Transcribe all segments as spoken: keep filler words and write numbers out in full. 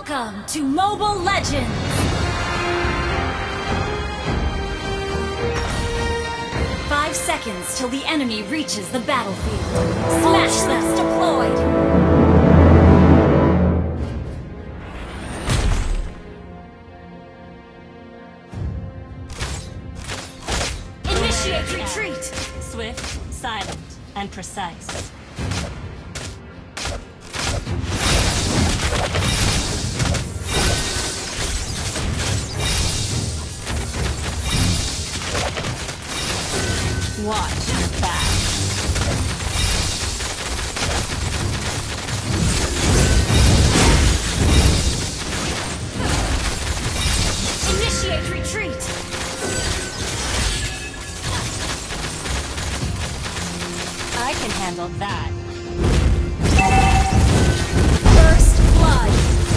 Welcome to Mobile Legends! Five seconds till the enemy reaches the battlefield. Smash them! Deployed! Initiate retreat! Swift, silent, and precise. Watch your back. Initiate retreat! I can handle that. First blood!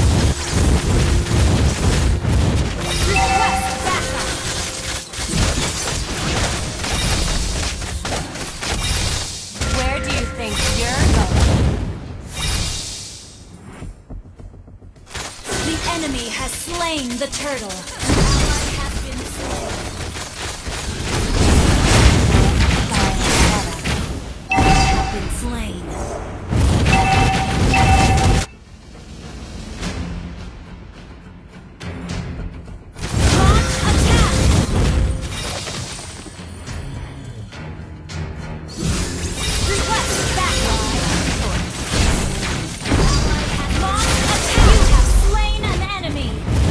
Request backup! Where do you think you're going? The enemy has slain the turtle. An ally has been slain. Have been slain. Launch attack! Request backup! Launch attack! You have slain an enemy!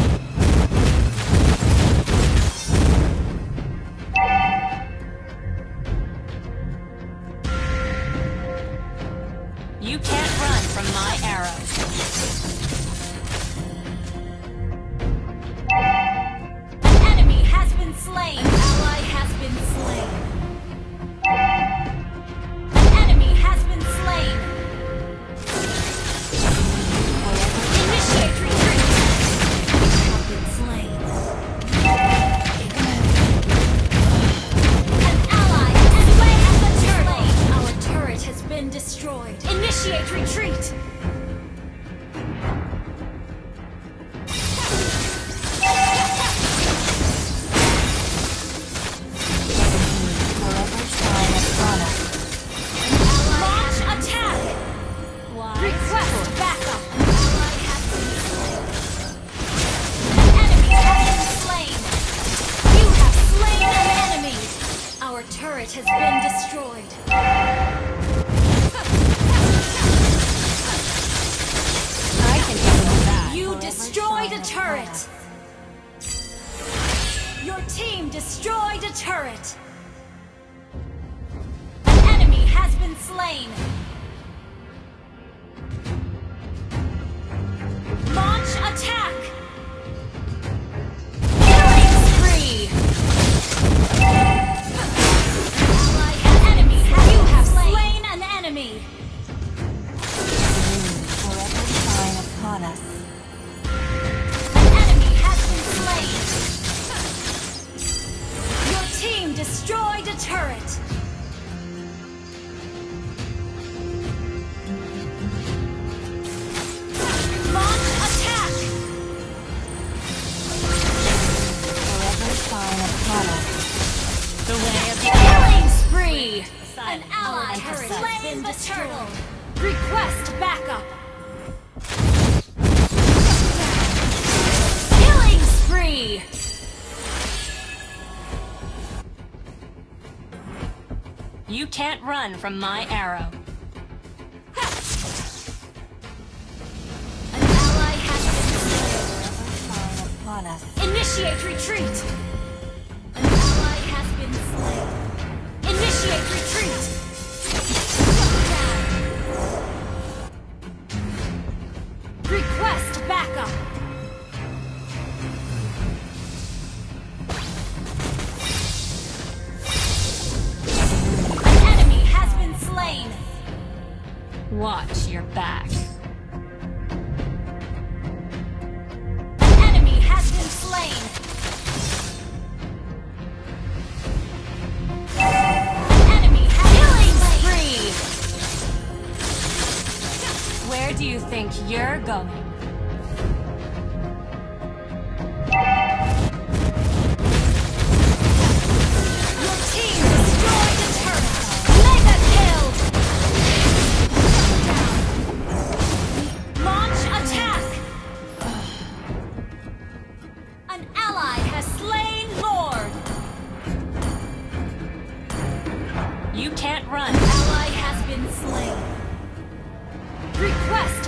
You can't run from my arrows. An enemy has been slain! An ally has been slain. An enemy has been slain! Initiate retreat! Have been slain. An ally has slain the turtle! Our turret has been destroyed. Initiate retreat! Launch attack! Request backup! An enemy has been slain! You have slain an enemy! Our turret has been destroyed. I can handle that. You destroyed a turret! Your team destroyed a turret! An enemy has been slain! Launch attack! Killing spree! Ally has enemy! You have slain an enemy! Forever shine upon us. An enemy has been slain! Your team destroyed a turret! Launch attack! Forever shine upon us. The way of the Killing spree! An silent, ally and has precise. slain the turtle! Request backup! Killing spree! You can't run from my arrow. An ally has been Shine upon us. slain. Initiate retreat! An ally has been slain. Initiate retreat! Request backup! An enemy has been slain! Watch your back. An enemy has been slain! An enemy has killing spree! Where do you think you're going? You can't run. Ally has been slain. Request